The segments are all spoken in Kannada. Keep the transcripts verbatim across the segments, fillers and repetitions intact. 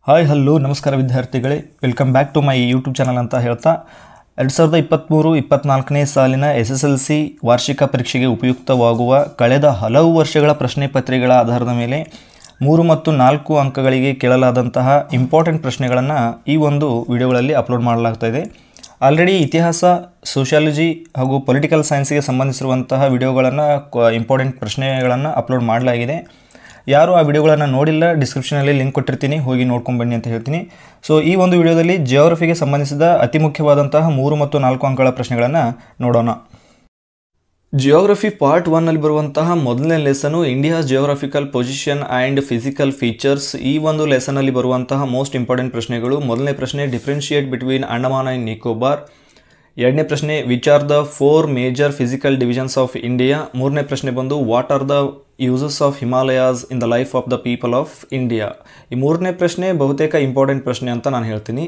ಹಾಯ್ ಹಲೋ ನಮಸ್ಕಾರ ವಿದ್ಯಾರ್ಥಿಗಳೇ, welcome back to my YouTube channel ಅಂತ ಹೇಳ್ತಾ ಎರಡು ಸಾವಿರದ ಇಪ್ಪತ್ತ್ಮೂರು ಇಪ್ಪತ್ತ್ನಾಲ್ಕನೇ ಸಾಲಿನ ಎಸ್ ಎಸ್ ಎಲ್ ಸಿ ವಾರ್ಷಿಕ ಪರೀಕ್ಷೆಗೆ ಉಪಯುಕ್ತವಾಗುವ ಕಳೆದ ಹಲವು ವರ್ಷಗಳ ಪ್ರಶ್ನೆ ಪತ್ರಿಕೆಗಳ ಆಧಾರದ ಮೇಲೆ ಮೂರು ಮತ್ತು ನಾಲ್ಕು ಅಂಕಗಳಿಗೆ ಕೇಳಲಾದಂತಹ ಇಂಪಾರ್ಟೆಂಟ್ ಪ್ರಶ್ನೆಗಳನ್ನು ಈ ಒಂದು ವಿಡಿಯೋಗಳಲ್ಲಿ ಅಪ್ಲೋಡ್ ಮಾಡಲಾಗ್ತಾ ಇದೆ. ಆಲ್ರೆಡಿ ಇತಿಹಾಸ, ಸೋಷಿಯಾಲಜಿ ಹಾಗೂ ಪೊಲಿಟಿಕಲ್ ಸೈನ್ಸ್ಗೆ ಸಂಬಂಧಿಸಿರುವಂತಹ ವಿಡಿಯೋಗಳನ್ನು ಇಂಪಾರ್ಟೆಂಟ್ ಪ್ರಶ್ನೆಗಳನ್ನು ಅಪ್ಲೋಡ್ ಮಾಡಲಾಗಿದೆ. ಯಾರು ಆ ವಿಡಿಯೋಗಳನ್ನು ನೋಡಿಲ್ಲ, ಡಿಸ್ಕ್ರಿಪ್ಷನಲ್ಲಿ ಲಿಂಕ್ ಕೊಟ್ಟಿರ್ತೀನಿ, ಹೋಗಿ ನೋಡ್ಕೊಂಡು ಬನ್ನಿ ಅಂತ ಹೇಳ್ತೀನಿ. ಸೊ ಈ ಒಂದು ವಿಡಿಯೋದಲ್ಲಿ ಜಿಯೋಗ್ರಫಿಗೆ ಸಂಬಂಧಿಸಿದ ಅತಿ ಮುಖ್ಯವಾದಂತಹ ಮೂರು ಮತ್ತು ನಾಲ್ಕು ಅಂಕಗಳ ಪ್ರಶ್ನೆಗಳನ್ನು ನೋಡೋಣ. ಜಿಯೋಗ್ರಫಿ ಪಾರ್ಟ್ ಒನ್ನಲ್ಲಿ ಬರುವಂತಹ ಮೊದಲನೇ lesson India's geographical position and physical features. ಈ ಒಂದು ಲೆಸನಲ್ಲಿ ಬರುವಂತಹ ಮೋಸ್ಟ್ ಇಂಪಾರ್ಟೆಂಟ್ ಪ್ರಶ್ನೆಗಳು: ಮೊದಲನೇ ಪ್ರಶ್ನೆ differentiate between Andaman and Nicobar. ಎರಡನೇ ಪ್ರಶ್ನೆ which are the four major physical divisions of India. ಮೂರನೇ ಪ್ರಶ್ನೆ ಬಂದು what are the uses of Himalayas in the life of the people of India. ಈ ಮೂರನೇ ಪ್ರಶ್ನೆ ಬಹುತೇಕ ಇಂಪಾರ್ಟೆಂಟ್ ಪ್ರಶ್ನೆ ಅಂತ ನಾನು ಹೇಳ್ತೀನಿ.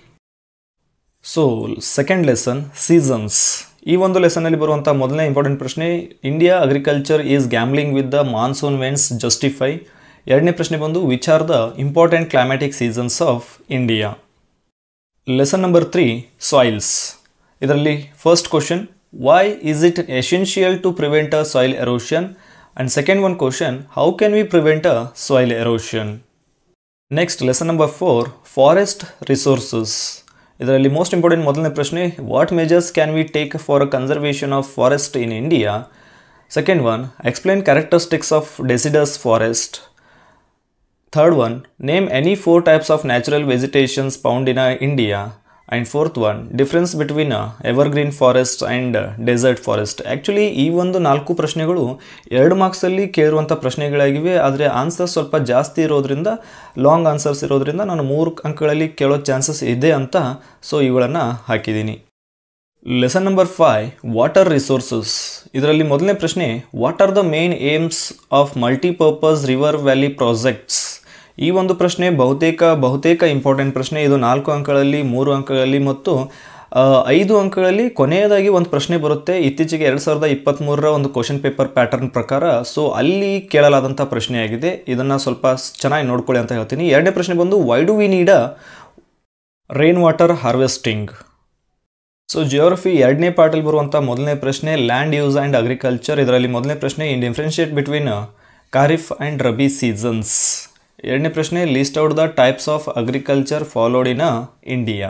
So second lesson seasons. ಈ ಒಂದು ಲೆಸನಲ್ಲಿ ಬರುವಂಥ ಮೊದಲನೇ ಇಂಪಾರ್ಟೆಂಟ್ ಪ್ರಶ್ನೆ India agriculture is gambling with the monsoon winds justify. ಎರಡನೇ ಪ್ರಶ್ನೆ ಬಂದು which are the important climatic seasons of India. Lesson number three soils. ಇದರಲ್ಲಿ first question why is it essential to prevent a soil erosion. And second one question, how can we prevent a soil erosion? Next, lesson number four, forest resources. ಇದರಲ್ಲಿ ಮೋಸ್ಟ್ ಇಂಪಾರ್ಟೆಂಟ್ ಮೊದಲನೇ ಪ್ರಶ್ನೆ what measures can we take for a conservation of forest in India. Second one explain characteristics of deciduous forest. Third one name any four types of natural vegetations found in India. And fourth one difference between evergreen forest and desert forest. Actually ಈ ಒಂದು ನಾಲ್ಕು ಪ್ರಶ್ನೆಗಳು ಎರಡು ಮಾರ್ಕ್ಸಲ್ಲಿ ಕೇಳಿರುವಂಥ ಪ್ರಶ್ನೆಗಳಾಗಿವೆ. ಆದರೆ ಆನ್ಸರ್ ಸ್ವಲ್ಪ ಜಾಸ್ತಿ ಇರೋದ್ರಿಂದ, ಲಾಂಗ್ ಆನ್ಸರ್ಸ್ ಇರೋದ್ರಿಂದ ನಾನು ಮೂರು ಅಂಕಗಳಲ್ಲಿ ಕೇಳೋ ಚಾನ್ಸಸ್ ಇದೆ ಅಂತ ಸೊ ಇವುಗಳನ್ನು ಹಾಕಿದ್ದೀನಿ. Lesson number five water resources. ಇದರಲ್ಲಿ ಮೊದಲನೇ ಪ್ರಶ್ನೆ what are the main aims of multipurpose river valley projects. ಈ ಒಂದು ಪ್ರಶ್ನೆ ಬಹುತೇಕ ಬಹುತೇಕ ಇಂಪಾರ್ಟೆಂಟ್ ಪ್ರಶ್ನೆ. ಇದು ನಾಲ್ಕು ಅಂಕಗಳಲ್ಲಿ, ಮೂರು ಅಂಕಗಳಲ್ಲಿ ಮತ್ತು ಐದು ಅಂಕಗಳಲ್ಲಿ ಕೊನೆಯದಾಗಿ ಒಂದು ಪ್ರಶ್ನೆ ಬರುತ್ತೆ ಇತ್ತೀಚೆಗೆ ಎರಡು ಸಾವಿರದ ಇಪ್ಪತ್ತ್ಮೂರರ ಒಂದು ಕ್ವಶನ್ ಪೇಪರ್ ಪ್ಯಾಟರ್ನ್ ಪ್ರಕಾರ. ಸೊ ಅಲ್ಲಿ ಕೇಳಲಾದಂಥ ಪ್ರಶ್ನೆಯಾಗಿದೆ. ಇದನ್ನು ಸ್ವಲ್ಪ ಚೆನ್ನಾಗಿ ನೋಡ್ಕೊಳ್ಳಿ ಅಂತ ಹೇಳ್ತೀನಿ. ಎರಡನೇ ಪ್ರಶ್ನೆ ಬಂದು why do we need a rain water harvesting. So geography ಎರಡನೇ ಪಾರ್ಟಲ್ಲಿ ಬರುವಂಥ ಮೊದಲನೇ ಪ್ರಶ್ನೆ ಲ್ಯಾಂಡ್ ಯೂಸ್ ಆ್ಯಂಡ್ ಅಗ್ರಿಕಲ್ಚರ್. ಇದರಲ್ಲಿ ಮೊದಲನೇ ಪ್ರಶ್ನೆ in differentiate between kharif and rabi seasons. ಎರಡನೇ ಪ್ರಶ್ನೆ list out the types of agriculture followed in India.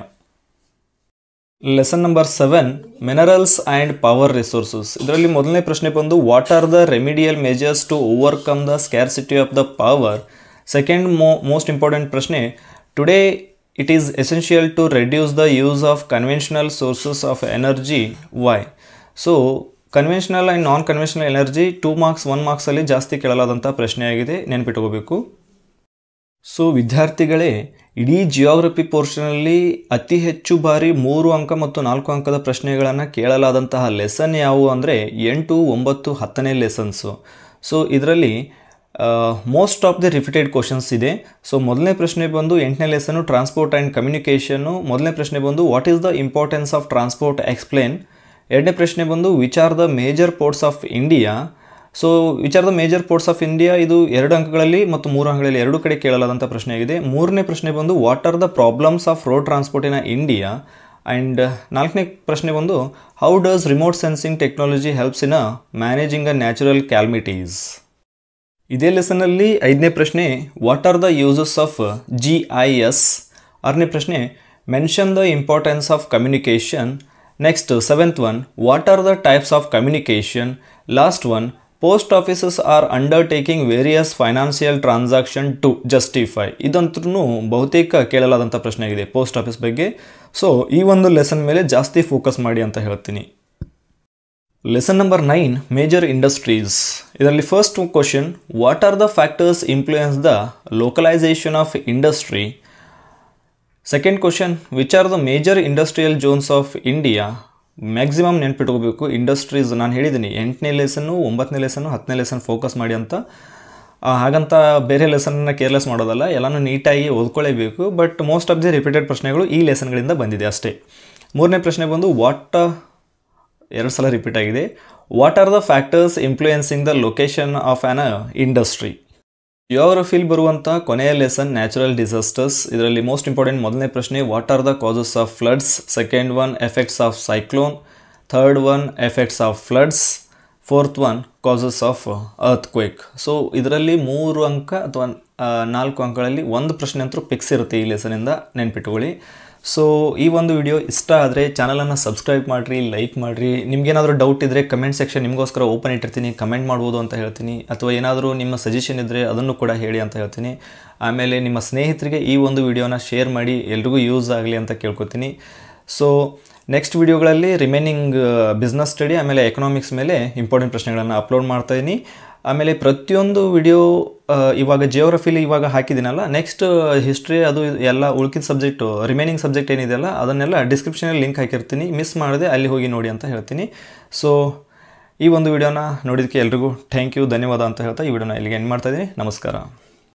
Lesson number seven minerals and power resources. ಇದರಲ್ಲಿ ಮೊದಲನೇ ಪ್ರಶ್ನೆ ಬಂದು what are the remedial measures to overcome the scarcity of the power. Second mo most important ಪ್ರಶ್ನೆ today it is essential to reduce the use of conventional sources of energy. Why. So conventional and non conventional energy two marks one ಮಾರ್ಕ್ಸಲ್ಲಿ ಜಾಸ್ತಿ ಕೇಳಲಾದಂಥ ಪ್ರಶ್ನೆಯಾಗಿದೆ, ನೆನಪಿಟ್ಕೋಬೇಕು. ಸೊ ವಿದ್ಯಾರ್ಥಿಗಳೇ, ಇಡೀ ಜಿಯೋಗ್ರಫಿ ಪೋರ್ಷನಲ್ಲಿ ಅತಿ ಹೆಚ್ಚು ಬಾರಿ ಮೂರು ಅಂಕ ಮತ್ತು ನಾಲ್ಕು ಅಂಕದ ಪ್ರಶ್ನೆಗಳನ್ನು ಕೇಳಲಾದಂತಹ ಲೆಸನ್ ಯಾವುವು ಅಂದರೆ ಎಂಟು, ಒಂಬತ್ತು, ಹತ್ತನೇ ಲೆಸನ್ಸು. ಸೊ ಇದರಲ್ಲಿ most of the repeated questions ಇದೆ. ಸೊ ಮೊದಲನೇ ಪ್ರಶ್ನೆ ಬಂದು ಎಂಟನೇ ಲೆಸನು ಟ್ರಾನ್ಸ್ಪೋರ್ಟ್ ಆ್ಯಂಡ್ ಕಮ್ಯುನಿಕೇಷನ್ನು. ಮೊದಲನೇ ಪ್ರಶ್ನೆ ಬಂದು what is the importance of transport explain. ಎರಡನೇ ಪ್ರಶ್ನೆ ಬಂದು which are the major ports of India. So which are the major ports of India. ಇದು ಎರಡು ಅಂಕಗಳಲ್ಲಿ ಮತ್ತು ಮೂರು ಅಂಕಗಳಲ್ಲಿ ಎರಡು ಕಡೆ ಕೇಳಲಾದಂಥ ಪ್ರಶ್ನೆಯಾಗಿದೆ. ಮೂರನೇ ಪ್ರಶ್ನೆ ಬಂದು what are the problems of road transport in India. And ನಾಲ್ಕನೇ ಪ್ರಶ್ನೆ ಬಂದು how does remote sensing technology helps in managing a natural calamities. ಇದೇ ಲೆಸನ್ನಲ್ಲಿ ಐದನೇ ಪ್ರಶ್ನೆ what are the uses of G I S. ಆರನೇ ಪ್ರಶ್ನೆ mention the importance of communication. Next seventh one what are the types of communication. Last one post offices are undertaking various financial transaction to justify. ಇದಂತೂ ಬಹುತೇಕ ಕೇಳಲಾದಂಥ ಪ್ರಶ್ನೆ ಆಗಿದೆ ಪೋಸ್ಟ್ ಆಫೀಸ್ ಬಗ್ಗೆ. ಸೊ ಈ ಒಂದು ಲೆಸನ್ ಮೇಲೆ ಜಾಸ್ತಿ ಫೋಕಸ್ ಮಾಡಿ ಅಂತ ಹೇಳ್ತೀನಿ. Lesson number nine major industries. ಇದರಲ್ಲಿ first question what are the factors influence the localization of industry. Second question which are the major industrial zones of India. Maximum ನೆನ್ಪಿಟ್ಕೋಬೇಕು ಇಂಡಸ್ಟ್ರೀಸ್. ನಾನು ಹೇಳಿದ್ದೀನಿ ಎಂಟನೇ ಲೆಸನ್ನು, ಒಂಬತ್ತನೇ ಲೆಸನ್ನು, ಹತ್ತನೇ ಲೆಸನ್ ಫೋಕಸ್ ಮಾಡಿ ಅಂತ. ಹಾಗಂತ ಬೇರೆ ಲೆಸನ್ನ ಕೇರ್ಲೆಸ್ ಮಾಡೋದಲ್ಲ, ಎಲ್ಲನೂ ನೀಟಾಗಿ ಓದ್ಕೊಳ್ಳೇಬೇಕು. But most of the repeated ಪ್ರಶ್ನೆಗಳು ಈ ಲೆಸನ್ಗಳಿಂದ ಬಂದಿದೆ ಅಷ್ಟೇ. ಮೂರನೇ ಪ್ರಶ್ನೆ ಬಂದು ವಾಟ್ ಎರಡು ಸಲ ರಿಪೀಟ್ ಆಗಿದೆ what are the factors influencing the location of an industry. ಜಿಯೋಗ್ರಫಿಲಿ ಬರುವಂಥ ಕೊನೆಯ ಲೆಸನ್ ನ್ಯಾಚುರಲ್ ಡಿಸಾಸ್ಟರ್ಸ್. ಇದರಲ್ಲಿ ಮೋಸ್ಟ್ ಇಂಪಾರ್ಟೆಂಟ್ ಮೊದಲನೇ ಪ್ರಶ್ನೆ what are the causes of floods, second one effects of cyclone, third one effects of floods, fourth one causes of earthquake. So ಇದರಲ್ಲಿ ಮೂರು ಅಂಕ ಅಥವಾ ನಾಲ್ಕು ಅಂಕಗಳಲ್ಲಿ ಒಂದು ಪ್ರಶ್ನೆ ಅಂತೂ ಫಿಕ್ಸ್ ಇರುತ್ತೆ ಈ ಲೆಸನಿಂದ, ನೆನ್ಪಿಟ್ಕೊಳ್ಳಿ. ಸೊ ಈ ಒಂದು ವಿಡಿಯೋ ಇಷ್ಟ ಆದರೆ ಚಾನಲನ್ನು ಸಬ್ಸ್ಕ್ರೈಬ್ ಮಾಡಿರಿ, ಲೈಕ್ ಮಾಡಿರಿ. ನಿಮ್ಗೇನಾದರೂ ಡೌಟ್ ಇದ್ದರೆ ಕಮೆಂಟ್ ಸೆಕ್ಷನ್ ನಿಮಗೋಸ್ಕರ ಓಪನ್ ಇಟ್ಟಿರ್ತೀನಿ, ಕಮೆಂಟ್ ಮಾಡ್ಬೋದು ಅಂತ ಹೇಳ್ತೀನಿ. ಅಥವಾ ಏನಾದರೂ ನಿಮ್ಮ ಸಜೆಷನ್ ಇದ್ದರೆ ಅದನ್ನು ಕೂಡ ಹೇಳಿ ಅಂತ ಹೇಳ್ತೀನಿ. ಆಮೇಲೆ ನಿಮ್ಮ ಸ್ನೇಹಿತರಿಗೆ ಈ ಒಂದು ವಿಡಿಯೋನ ಶೇರ್ ಮಾಡಿ, ಎಲ್ರಿಗೂ ಯೂಸ್ ಆಗಲಿ ಅಂತ ಕೇಳ್ಕೊತೀನಿ. ಸೊ ನೆಕ್ಸ್ಟ್ ವಿಡಿಯೋಗಳಲ್ಲಿ ರಿಮೈನಿಂಗ್ ಬಿಸ್ನೆಸ್ ಸ್ಟಡಿ ಆಮೇಲೆ ಎಕನಾಮಿಕ್ಸ್ ಮೇಲೆ ಇಂಪಾರ್ಟೆಂಟ್ ಪ್ರಶ್ನೆಗಳನ್ನು ಅಪ್ಲೋಡ್ ಮಾಡ್ತಾಯಿದ್ದೀನಿ. ಆಮೇಲೆ ಪ್ರತಿಯೊಂದು ವಿಡಿಯೋ ಇವಾಗ ಜಿಯೋಗ್ರಫಿಲಿ ಇವಾಗ ಹಾಕಿದ್ದೀನಲ್ಲ, ನೆಕ್ಸ್ಟ್ ಹಿಸ್ಟ್ರಿ ಅದು ಎಲ್ಲ ಉಳ್ಕಿದ ಸಬ್ಜೆಕ್ಟು ರಿಮೈನಿಂಗ್ ಸಬ್ಜೆಕ್ಟ್ ಏನಿದೆಯಲ್ಲ ಅದನ್ನೆಲ್ಲ ಡಿಸ್ಕ್ರಿಪ್ಷನಲ್ಲಿ ಲಿಂಕ್ ಹಾಕಿರ್ತೀನಿ, ಮಿಸ್ ಮಾಡದೆ ಅಲ್ಲಿ ಹೋಗಿ ನೋಡಿ ಅಂತ ಹೇಳ್ತೀನಿ. ಸೊ ಈ ಒಂದು ವಿಡಿಯೋನ ನೋಡಿದ್ದಕ್ಕೆ ಎಲ್ರಿಗೂ ಥ್ಯಾಂಕ್ ಯು, ಧನ್ಯವಾದ ಅಂತ ಹೇಳ್ತಾ ಈ ವಿಡಿಯೋನ ಇಲ್ಲಿಗೆ ಎಂಡ್ ಮಾಡ್ತಾಯಿದ್ದೀನಿ. ನಮಸ್ಕಾರ.